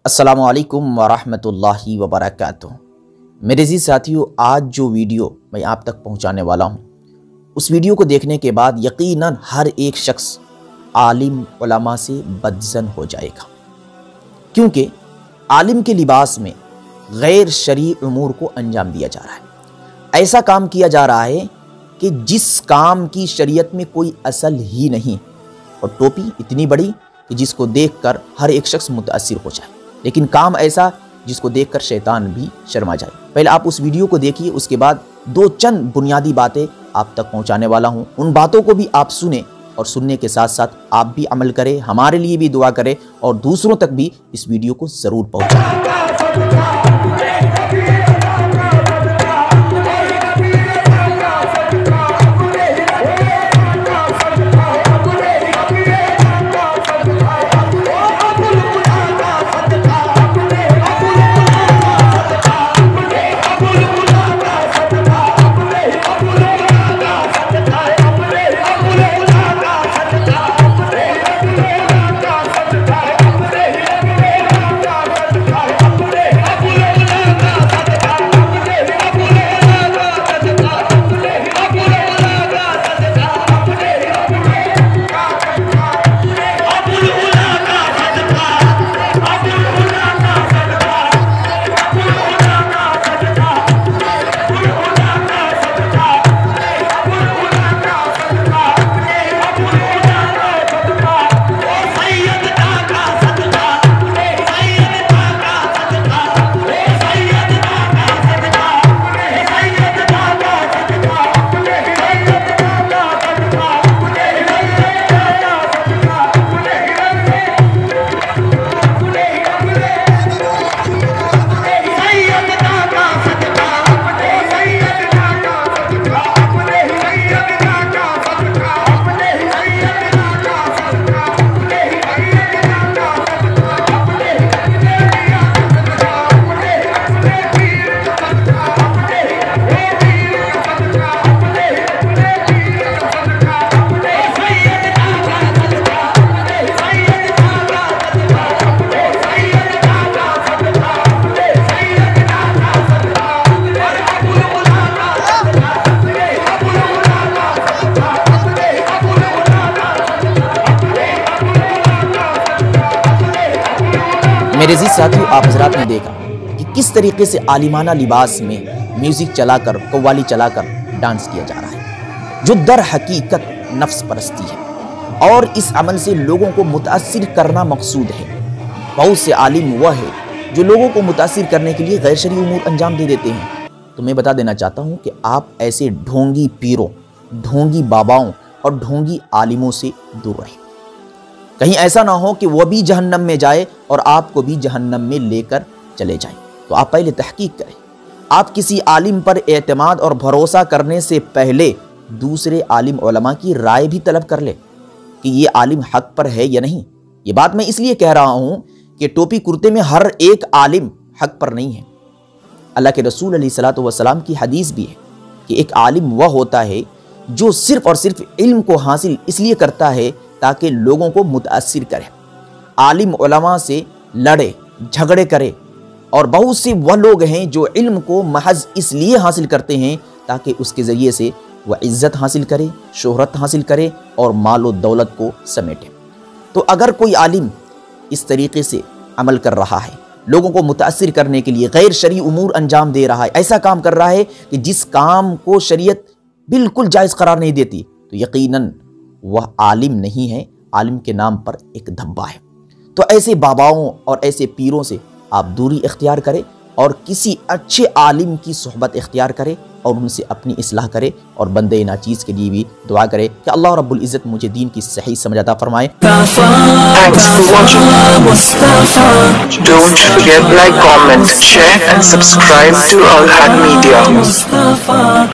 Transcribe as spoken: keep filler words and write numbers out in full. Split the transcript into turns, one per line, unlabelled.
अस्सलामुअलैकुम वरहमतुल्लाहि वबरकातुहू। मेरे जी साथियों, आज जो वीडियो मैं आप तक पहुंचाने वाला हूं, उस वीडियो को देखने के बाद यकीनन हर एक शख्स आलिम उलमा से बदज़न हो जाएगा, क्योंकि आलिम के लिबास में गैर शरई उमूर को अंजाम दिया जा रहा है। ऐसा काम किया जा रहा है कि जिस काम की शरीयत में कोई असल ही नहीं, और टोपी इतनी बड़ी कि जिसको देखकर हर एक शख्स मुतासिर हो जाए, लेकिन काम ऐसा जिसको देखकर शैतान भी शर्मा जाए। पहले आप उस वीडियो को देखिए, उसके बाद दो चंद बुनियादी बातें आप तक पहुंचाने वाला हूं। उन बातों को भी आप सुने और सुनने के साथ साथ आप भी अमल करें, हमारे लिए भी दुआ करें और दूसरों तक भी इस वीडियो को ज़रूर पहुंचाएं। मेरे जी साथियों, आप हजरात ने देखा कि किस तरीके से आलिमाना लिबास में म्यूज़िक चलाकर, कव्वाली चलाकर डांस किया जा रहा है, जो दर हकीकत नफ्स परस्ती है और इस अमल से लोगों को मुतासिर करना मकसूद है। बहुत से आलिम वह है जो लोगों को मुतासिर करने के लिए गैर शरई उमूर अंजाम दे देते हैं। तो मैं बता देना चाहता हूँ कि आप ऐसे ढोंगी पीरों, ढोंगी बाबाओं और ढोंगी आलिमों से दूर रहें। कहीं ऐसा ना हो कि वह भी जहन्नम में जाए और आपको भी जहन्नम में लेकर चले जाए। तो आप पहले तहकीक करें। आप किसी आलिम पर एतमाद और भरोसा करने से पहले दूसरे आलिम उलमा की राय भी तलब कर ले कि ये आलिम हक पर है या नहीं। ये बात मैं इसलिए कह रहा हूँ कि टोपी कुर्ते में हर एक आलिम हक पर नहीं है। अल्लाह के रसूल अलैहिस्सलातु वस्सलाम की हदीस भी है कि एक आलिम वह होता है जो सिर्फ और सिर्फ इल्म को हासिल इसलिए करता है ताकि लोगों को मुतासिर करे। आलिम उलमा से लड़े झगड़े करे, और बहुत से वह लोग हैं जो इल्म को महज इसलिए हासिल करते हैं ताकि उसके ज़रिए से वह इज़्ज़त हासिल करे, शोहरत हासिल करे और मालो दौलत को समेटे। तो अगर कोई आलिम इस तरीके से अमल कर रहा है, लोगों को मुतासिर करने के लिए गैर शरई उमूर अंजाम दे रहा है, ऐसा काम कर रहा है कि जिस काम को शरीयत बिल्कुल जायज़ करार नहीं देती, तो यकीनन वह आलिम नहीं है, आलिम के नाम पर एक धब्बा है। तो ऐसे बाबाओं और ऐसे पीरों से आप दूरी इख्तियार करें और किसी अच्छे आलिम की सोहबत इख्तियार करें और उनसे अपनी इस्लाह करें और बंदे नाचीज़ के लिए भी दुआ करें कि अल्लाह रब्बुल इज़्ज़त मुझे दीन की सही समझ अता फरमाए।
Thanks for watching. Don't forget like, comment, share and subscribe to Al Had Media.